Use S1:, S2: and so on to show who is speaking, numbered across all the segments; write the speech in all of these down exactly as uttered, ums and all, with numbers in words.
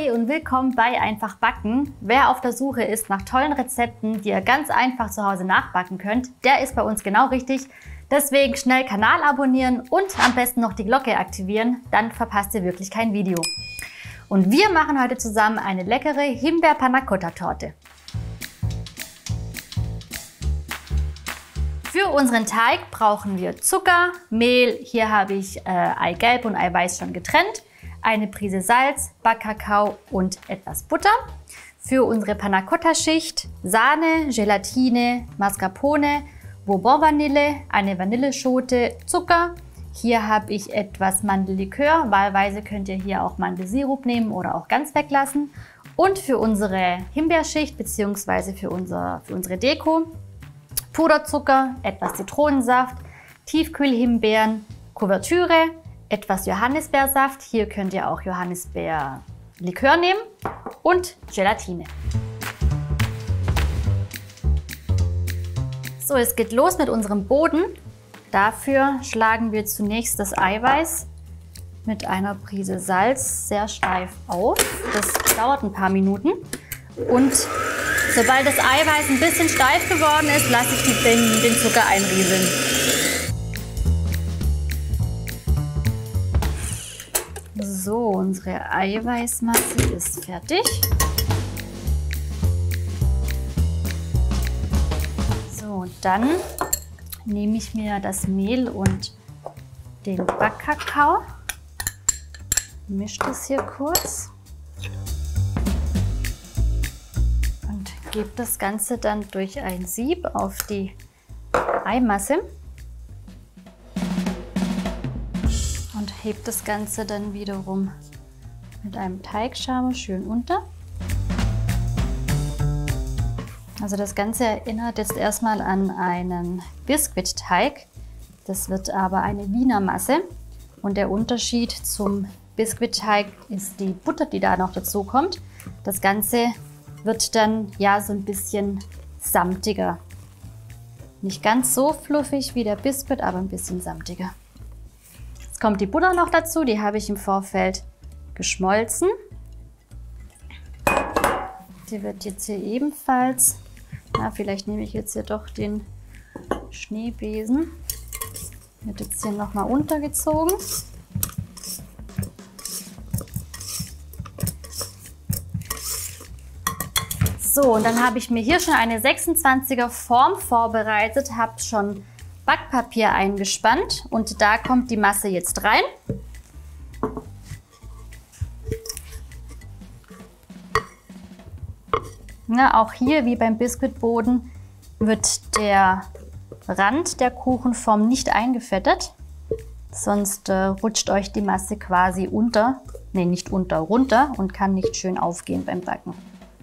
S1: Hi und willkommen bei Einfach Backen. Wer auf der Suche ist nach tollen Rezepten, die ihr ganz einfach zu Hause nachbacken könnt, der ist bei uns genau richtig. Deswegen schnell Kanal abonnieren und am besten noch die Glocke aktivieren, dann verpasst ihr wirklich kein Video. Und wir machen heute zusammen eine leckere Himbeer-Panna-Cotta-Torte. Für unseren Teig brauchen wir Zucker, Mehl, hier habe ich äh, Eigelb und Eiweiß schon getrennt, eine Prise Salz, Backkakao und etwas Butter. Für unsere Panna-Cotta-Schicht Sahne, Gelatine, Mascarpone, Bourbon-Vanille, eine Vanilleschote, Zucker. Hier habe ich etwas Mandellikör, wahlweise könnt ihr hier auch Mandelsirup nehmen oder auch ganz weglassen. Und für unsere Himbeerschicht bzw. für, unser, für unsere Deko Puderzucker, etwas Zitronensaft, Tiefkühlhimbeeren, Kuvertüre, etwas Johannisbeersaft, hier könnt ihr auch Johannisbeerlikör nehmen und Gelatine. So, es geht los mit unserem Boden. Dafür schlagen wir zunächst das Eiweiß mit einer Prise Salz sehr steif auf. Das dauert ein paar Minuten. Und sobald das Eiweiß ein bisschen steif geworden ist, lasse ich den, den Zucker einrieseln. So, unsere Eiweißmasse ist fertig. So, und dann nehme ich mir das Mehl und den Backkakao, mische das hier kurz und gebe das Ganze dann durch ein Sieb auf die Eimasse und hebe das Ganze dann wiederum mit einem Teigschaber schön unter. Also das Ganze erinnert jetzt erstmal an einen Biskuitteig. Das wird aber eine Wiener Masse. Und der Unterschied zum Biskuitteig ist die Butter, die da noch dazu kommt. Das Ganze wird dann ja so ein bisschen samtiger. Nicht ganz so fluffig wie der Biskuit, aber ein bisschen samtiger. Jetzt kommt die Butter noch dazu. Die habe ich im Vorfeld geschmolzen. Die wird jetzt hier ebenfalls... Na, vielleicht nehme ich jetzt hier doch den Schneebesen. Wird jetzt hier nochmal untergezogen. So, und dann habe ich mir hier schon eine sechsundzwanziger Form vorbereitet, habe schon Backpapier eingespannt und da kommt die Masse jetzt rein. Ja, auch hier, wie beim Biskuitboden, wird der Rand der Kuchenform nicht eingefettet, sonst äh, rutscht euch die Masse quasi unter, nee, nicht unter, runter und kann nicht schön aufgehen beim Backen.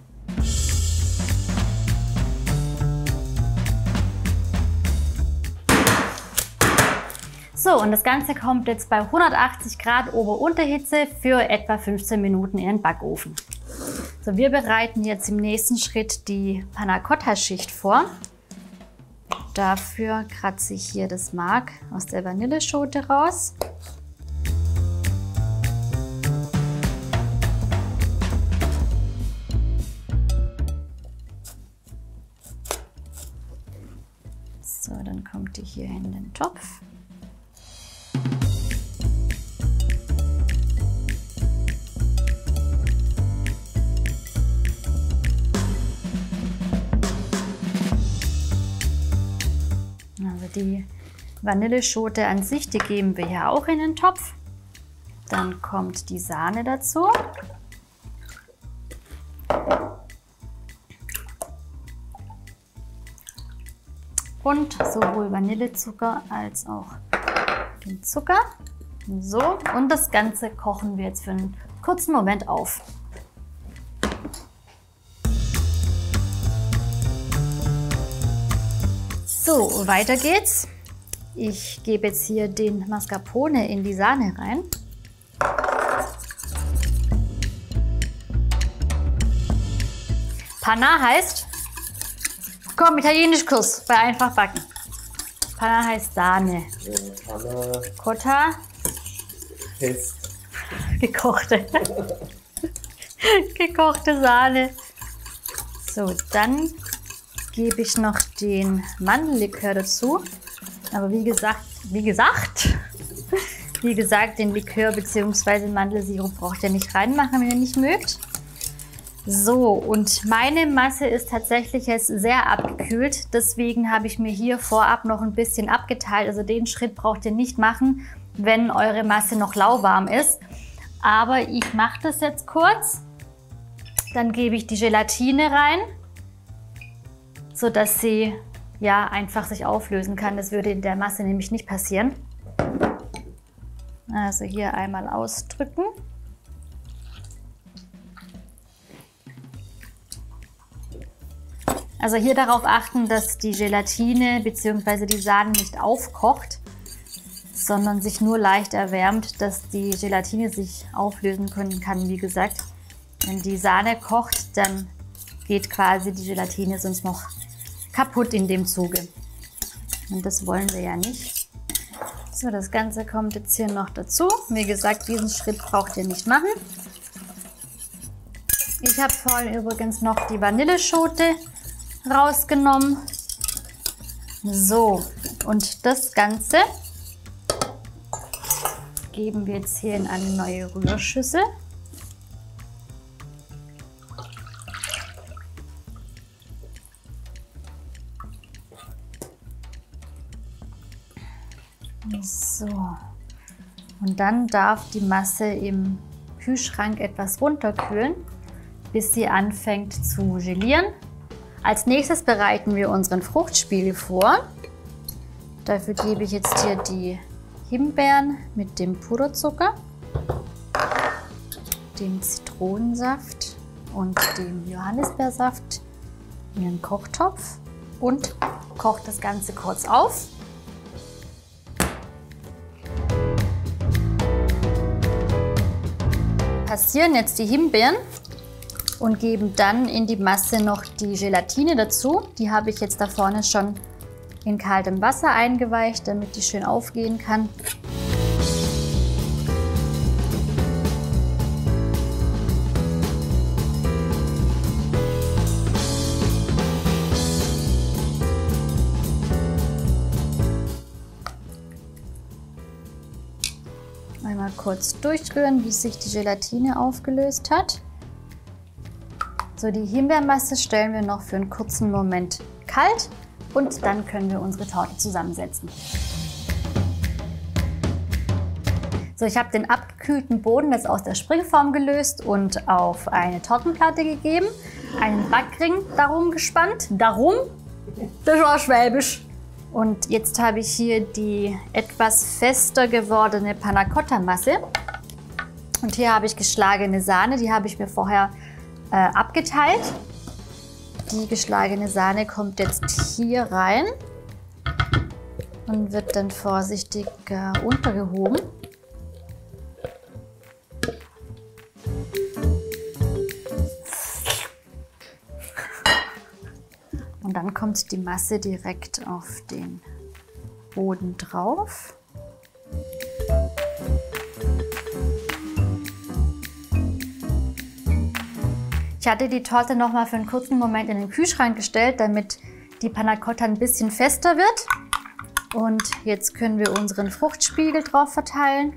S1: So, und das Ganze kommt jetzt bei hundertachtzig Grad Ober-Unterhitze für etwa fünfzehn Minuten in den Backofen. So, wir bereiten jetzt im nächsten Schritt die Panna-Cotta-Schicht vor. Dafür kratze ich hier das Mark aus der Vanilleschote raus. So, dann kommt die hier in den Topf. Die Vanilleschote an sich, die geben wir hier auch in den Topf. Dann kommt die Sahne dazu. Und sowohl Vanillezucker als auch den Zucker. So, und das Ganze kochen wir jetzt für einen kurzen Moment auf. So, weiter geht's. Ich gebe jetzt hier den Mascarpone in die Sahne rein. Panna heißt, komm, italienisch Kurs bei Einfach Backen. Panna heißt Sahne.
S2: Panna.
S1: Cotta.
S2: Fest.
S1: Gekochte. gekochte Sahne. So, dann gebe ich noch den Mandellikör dazu. Aber wie gesagt, wie gesagt, wie gesagt, den Likör bzw. Mandelsirup braucht ihr nicht reinmachen, wenn ihr nicht mögt. So, und meine Masse ist tatsächlich jetzt sehr abgekühlt. Deswegen habe ich mir hier vorab noch ein bisschen abgeteilt. Also den Schritt braucht ihr nicht machen, wenn eure Masse noch lauwarm ist. Aber ich mache das jetzt kurz. Dann gebe ich die Gelatine rein, sodass sie ja einfach sich auflösen kann. Das würde in der Masse nämlich nicht passieren. Also hier einmal ausdrücken. Also hier darauf achten, dass die Gelatine bzw. die Sahne nicht aufkocht, sondern sich nur leicht erwärmt, dass die Gelatine sich auflösen können kann, wie gesagt. Wenn die Sahne kocht, dann geht quasi die Gelatine sonst noch kaputt in dem Zuge. Und das wollen wir ja nicht. So, das Ganze kommt jetzt hier noch dazu. Wie gesagt, diesen Schritt braucht ihr nicht machen. Ich habe vorhin übrigens noch die Vanilleschote rausgenommen. So, und das Ganze geben wir jetzt hier in eine neue Rührschüssel. So, und dann darf die Masse im Kühlschrank etwas runterkühlen, bis sie anfängt zu gelieren. Als nächstes bereiten wir unseren Fruchtspiegel vor. Dafür gebe ich jetzt hier die Himbeeren mit dem Puderzucker, dem Zitronensaft und dem Johannisbeersaft in einen Kochtopf und koche das Ganze kurz auf. Passieren jetzt die Himbeeren und geben dann in die Masse noch die Gelatine dazu. Die habe ich jetzt da vorne schon in kaltem Wasser eingeweicht, damit die schön aufgehen kann. Einmal kurz durchrühren, bis sich die Gelatine aufgelöst hat. So, die Himbeermasse stellen wir noch für einen kurzen Moment kalt und dann können wir unsere Torte zusammensetzen. So, ich habe den abgekühlten Boden jetzt aus der Springform gelöst und auf eine Tortenplatte gegeben, einen Backring darum gespannt. Darum, das war Schwäbisch. Und jetzt habe ich hier die etwas fester gewordene Panna Cotta Masse. Und hier habe ich geschlagene Sahne, die habe ich mir vorher äh, abgeteilt. Die geschlagene Sahne kommt jetzt hier rein und wird dann vorsichtig äh, untergehoben. Und dann kommt die Masse direkt auf den Boden drauf. Ich hatte die Torte noch mal für einen kurzen Moment in den Kühlschrank gestellt, damit die Panna Cotta ein bisschen fester wird. Und jetzt können wir unseren Fruchtspiegel drauf verteilen.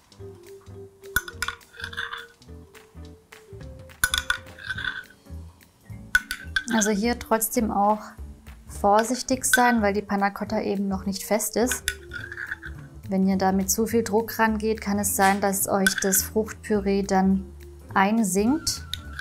S1: Also hier trotzdem auch vorsichtig sein, weil die Panna Cotta eben noch nicht fest ist. Wenn ihr da mit zu viel Druck rangeht, kann es sein, dass euch das Fruchtpüree dann einsinkt.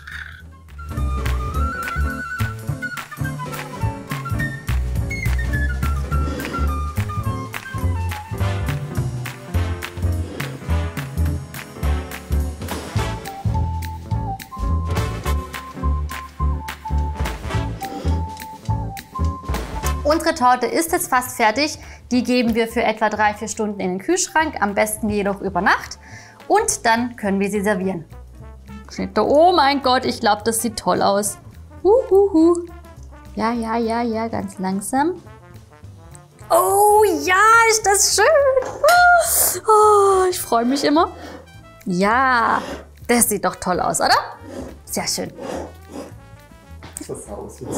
S1: Unsere Torte ist jetzt fast fertig. Die geben wir für etwa drei bis vier Stunden in den Kühlschrank, am besten jedoch über Nacht. Und dann können wir sie servieren. Oh mein Gott, ich glaube, das sieht toll aus. Uhuhu. Ja, ja, ja, ja, ganz langsam. Oh ja, ist das schön. Oh, ich freue mich immer. Ja, das sieht doch toll aus, oder? Sehr schön.
S2: Versaus jetzt.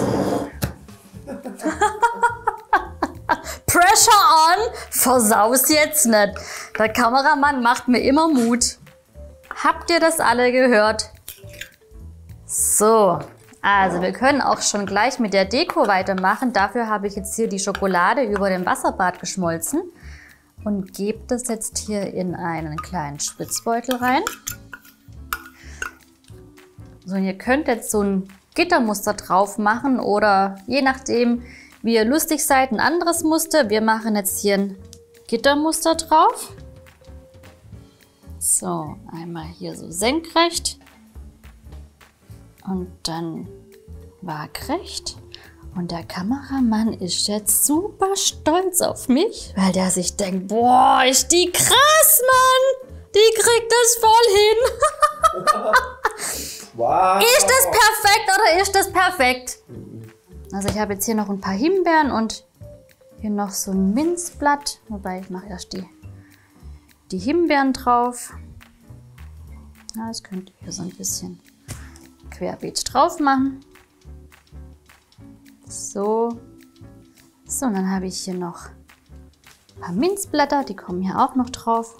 S1: Pressure on, versaus jetzt nicht. Der Kameramann macht mir immer Mut. Habt ihr das alle gehört? So, also wir können auch schon gleich mit der Deko weitermachen. Dafür habe ich jetzt hier die Schokolade über dem Wasserbad geschmolzen und gebe das jetzt hier in einen kleinen Spritzbeutel rein. So, und ihr könnt jetzt so ein Gittermuster drauf machen oder je nachdem, wie ihr lustig seid, ein anderes Muster. Wir machen jetzt hier ein Gittermuster drauf. So, einmal hier so senkrecht und dann waagrecht. Und der Kameramann ist jetzt super stolz auf mich, weil der sich denkt, boah, ist die krass, Mann! Die kriegt das voll hin!
S2: Wow!
S1: Ist das perfekt oder ist das perfekt? Also ich habe jetzt hier noch ein paar Himbeeren und hier noch so ein Minzblatt. Wobei ich mache erst die, die Himbeeren drauf. Ja, das könnt ihr hier so ein bisschen querbeet drauf machen. So. So, und dann habe ich hier noch ein paar Minzblätter, die kommen hier auch noch drauf.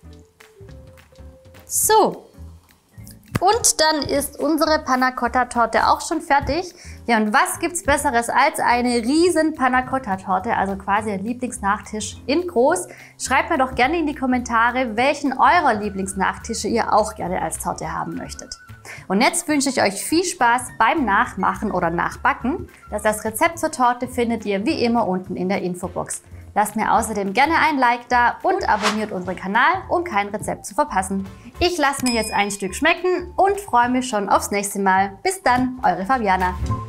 S1: So. Und dann ist unsere Panna Cotta Torte auch schon fertig. Ja, und was gibt's Besseres als eine riesen Panna Cotta Torte, also quasi der Lieblingsnachtisch in groß? Schreibt mir doch gerne in die Kommentare, welchen eurer Lieblingsnachtische ihr auch gerne als Torte haben möchtet. Und jetzt wünsche ich euch viel Spaß beim Nachmachen oder Nachbacken. Das Rezept zur Torte findet ihr wie immer unten in der Infobox. Lasst mir außerdem gerne ein Like da und abonniert unseren Kanal, um kein Rezept zu verpassen. Ich lasse mir jetzt ein Stück schmecken und freue mich schon aufs nächste Mal. Bis dann, eure Fabiana.